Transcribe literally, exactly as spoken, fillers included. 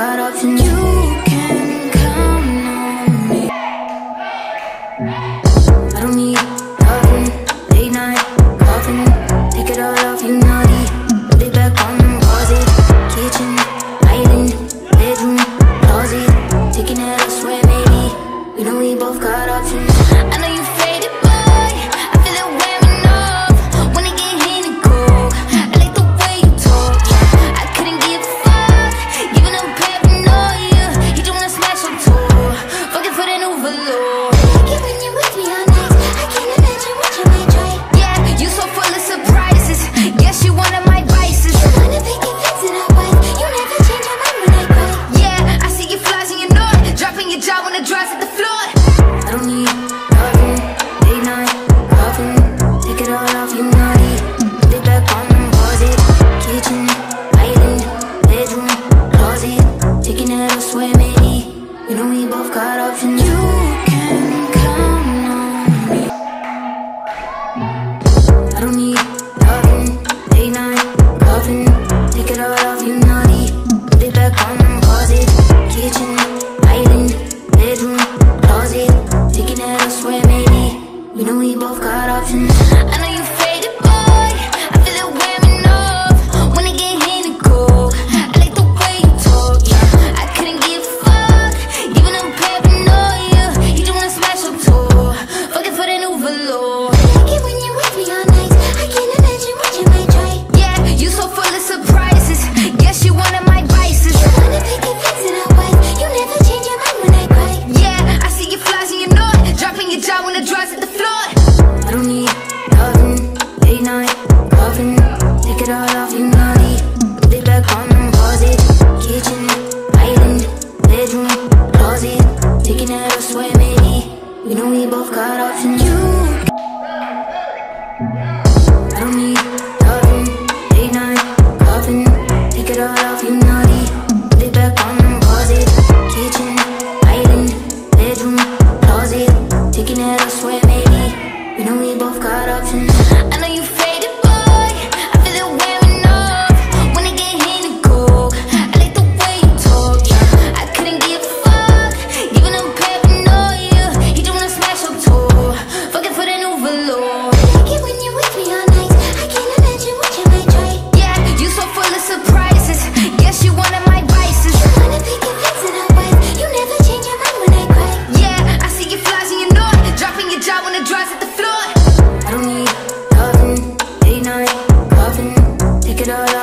got options. You can count on me. I don't need loving, late night coughing. Take it all off, you naughty. Put it back on them, pause it. Kitchen, island, bedroom, closet. Taking it elsewhere, maybe. You know we both got options. I know you faded, boy. I feel it wearing off. Wanna get hit and go. I like the way you talk. I couldn't give a fuck. Giving up paranoia. You don't wanna smash on tour. Fucking for the new velour. I like it when you're with me all night. I can't imagine what you might try. Yeah, you so full of surprises. Guess you one of my vices. You wanna pick it fits in our wife. You never change your mind when I cry. Yeah, I see you flies and you know it. Dropping your jaw when the dries at the floor. I don't need loving, late night coughing. Take it all off, you naughty. Put it back on them, pause it. Kitchen, island, bedroom, closet. Taking it elsewhere, maybe. You know we both got options. You can count on me. I don't need loving, late night coughing. Take it all off, you naughty. Put it back on them, pause it. Kitchen, island, bedroom, closet. Taking it elsewhere, maybe. You know we both got options. I know you faded, boy. I feel it wearing off. Wanna get hit and go. I like the way you talk. I couldn't give a fuck. Giving up paranoia. You don't wanna smash up tour. Fucking for the new velour. I like it when you're with me all night. I can't imagine what you might try. Yeah, you so full of surprises. Guess you one of my vices. You wanna pick it fits in our wife. You never change your mind when I cry. Yeah, I see you flies and you know it. Dropping your jaw when the dries at the floor. I don't need loving, late night coughing. Take it all off, you naughty. Put it back on them, pause it. Kitchen, island, bedroom, closet. Taking it elsewhere, maybe. You know we both got options. You I don't need loving, late night coughing. Take it all off, you naughty. Put it back on them, pause it. Kitchen, island, bedroom, closet. Taking it elsewhere, maybe. You know we both got options. I know you faded, boy. I feel it wearing off. Wanna get hit and go. I like the way you talk. I couldn't give a fuck. Giving up paranoia. You don't wanna smash up tour. Fucking for the new velour. I like it when you're with me all night. I can't imagine what you might try. Yeah, you so full of surprises. Guess you one of my vices. You wanna pick it fits in our wife. You never change your mind when I cry. Yeah, I see you flies and you know it. Dropping your jaw when the dries at the floor. I don't need loving, late night coughing. Take it all